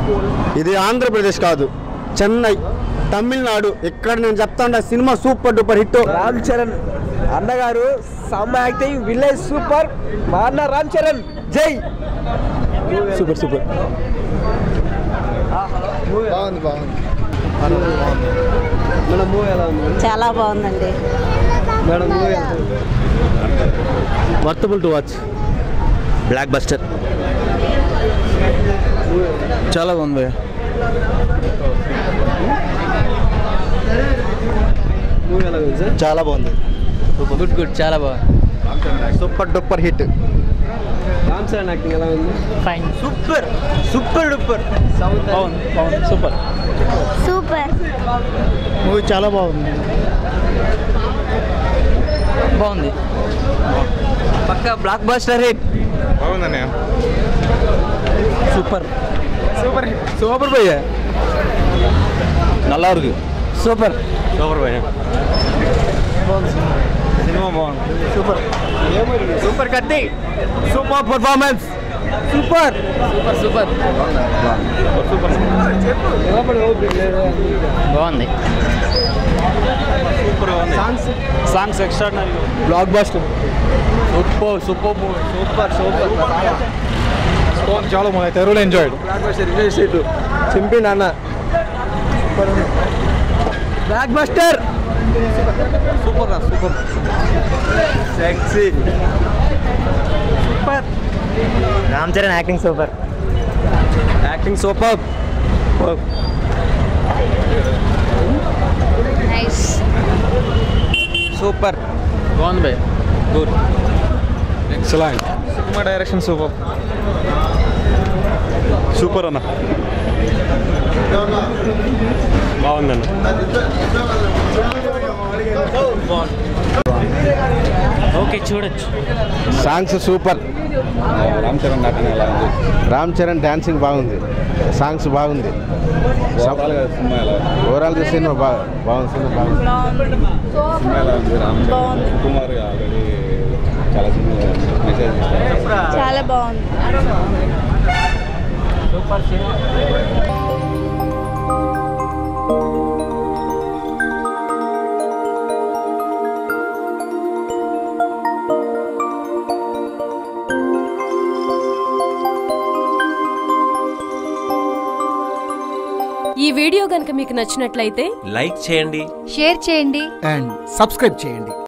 ఇది ఆంధ్రప్రదేశ్ కాదు, చెన్నై, తమిళనాడు. ఇక్కడ నేను చెప్తాను, cinema super duper hit. Ram Charan అన్నగారు సమ్ యాక్టింగ్, విలేజ్ సూపర్. మా అన్న రామ్ చరణ్ జై. Super super. బాగుంది బాగుంది. మన మూవీ ఎలా ఉంది? చాలా బాగుందండి madam. Movie worthable to watch. Blockbuster. చాలా బాగుంది. మూవీ ఎలా ఉంది సార్? చాలా బాగుంది. గుడ్ గుడ్, చాలా బాగుంది. Super duper hit. Ram Charan acting ఎలా ఉంది? ఫైన్. Super super duper. బాగుంది బాగుంది. Super super. మూవీ చాలా బాగుంది. బాగుంది. పక్కా బ్లాక్ బస్టర్ హిట్. బాగుందన్నయ్య. సూపర్ సూపర్ సూపర్ భయ్య. నల్లా ఇருக்கு. సూపర్ సూపర్ భయ్య. సినిమా బాగుంది. సూపర్ సూపర్ కత్తి. Super performance. Super super super. బాగుంది. సూపర్ ఉంది. Songs extraordinary. Blockbuster. Super super movie. Super super. చాలా బాగుంది. తెరవల్ enjoyed. Blockbuster release seat చింపి నాన్న. Block buster. సూపర్ రా super. Sexy. Super. Ram Charan acting super. Acting super. Nice. Super. బాగుంది భయ్య. Good. Excellent. Cinema direction super. Super అన్న. బాగుందన్న. ఓకే, చూడొచ్చు. Songs super. రామ్ చరణ్ నాటకం ఎలా ఉంది? రామ్ చరణ్ డాన్సింగ్ బాగుంది. సాంగ్స్ బాగుంది. ఓవరాల్గా సినిమా ఎలా ఉంది? ఓవరాల్ సినిమా బాగుంది. సినిమా బాగుంది. సినిమా ఎలా ఉంది? రామ్ చరణ్ కుమార్ ఆల్రెడీ చాలా సినిమా మెసేజ్ ఇస్తారు. చాలా బాగుంది. Super cinema. ఈ వీడియో గనుక మీకు నచ్చినట్లయితే లైక్ చేయండి, షేర్ చేయండి అండ్ సబ్స్క్రైబ్ చేయండి.